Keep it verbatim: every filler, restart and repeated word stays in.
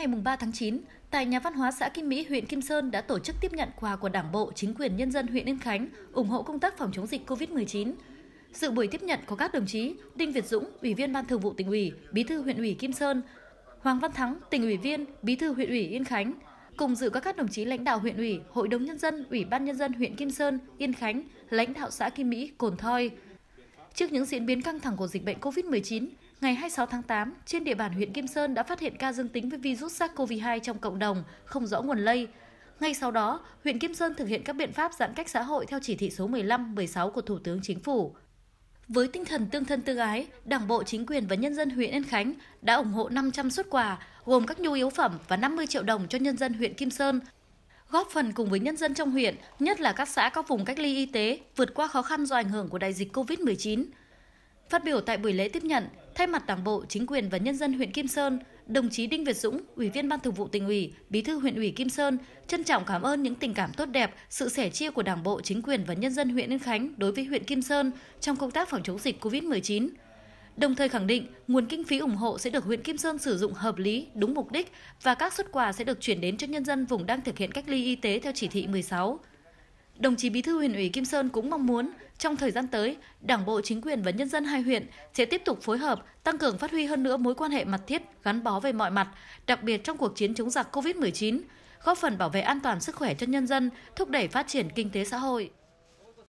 ngày ba tháng chín, tại Nhà văn hóa xã Kim Mỹ, huyện Kim Sơn đã tổ chức tiếp nhận quà của Đảng bộ, chính quyền nhân dân huyện Yên Khánh ủng hộ công tác phòng chống dịch Covid mười chín. Dự buổi tiếp nhận có các đồng chí Đinh Việt Dũng, Ủy viên Ban Thường vụ Tỉnh ủy, Bí thư huyện ủy Kim Sơn, Hoàng Văn Thắng, Tỉnh ủy viên, Bí thư huyện ủy Yên Khánh. Cùng dự có các đồng chí lãnh đạo huyện ủy, Hội đồng nhân dân, Ủy ban nhân dân huyện Kim Sơn, Yên Khánh, lãnh đạo xã Kim Mỹ, Cồn Thoi. Trước những diễn biến căng thẳng của dịch bệnh Covid mười chín, ngày hai mươi sáu tháng tám, trên địa bàn huyện Kim Sơn đã phát hiện ca dương tính với virus SARS-xê o vê hai trong cộng đồng, không rõ nguồn lây. Ngay sau đó, huyện Kim Sơn thực hiện các biện pháp giãn cách xã hội theo chỉ thị số mười lăm, mười sáu của Thủ tướng Chính phủ. Với tinh thần tương thân tương ái, Đảng bộ, chính quyền và nhân dân huyện Yên Khánh đã ủng hộ năm trăm suất quà, gồm các nhu yếu phẩm và năm mươi triệu đồng cho nhân dân huyện Kim Sơn, góp phần cùng với nhân dân trong huyện, nhất là các xã có vùng cách ly y tế, vượt qua khó khăn do ảnh hưởng của đại dịch Covid mười chín. Phát biểu tại buổi lễ tiếp nhận, thay mặt Đảng bộ, chính quyền và nhân dân huyện Kim Sơn, đồng chí Đinh Việt Dũng, Ủy viên Ban Thường vụ Tỉnh ủy, Bí thư huyện ủy Kim Sơn trân trọng cảm ơn những tình cảm tốt đẹp, sự sẻ chia của Đảng bộ, chính quyền và nhân dân huyện Yên Khánh đối với huyện Kim Sơn trong công tác phòng chống dịch Covid mười chín. Đồng thời khẳng định nguồn kinh phí ủng hộ sẽ được huyện Kim Sơn sử dụng hợp lý, đúng mục đích và các suất quà sẽ được chuyển đến cho nhân dân vùng đang thực hiện cách ly y tế theo chỉ thị mười sáu. Đồng chí Bí thư huyện ủy Kim Sơn cũng mong muốn trong thời gian tới, Đảng bộ, chính quyền và nhân dân hai huyện sẽ tiếp tục phối hợp, tăng cường phát huy hơn nữa mối quan hệ mật thiết, gắn bó về mọi mặt, đặc biệt trong cuộc chiến chống giặc Covid mười chín, góp phần bảo vệ an toàn sức khỏe cho nhân dân, thúc đẩy phát triển kinh tế xã hội.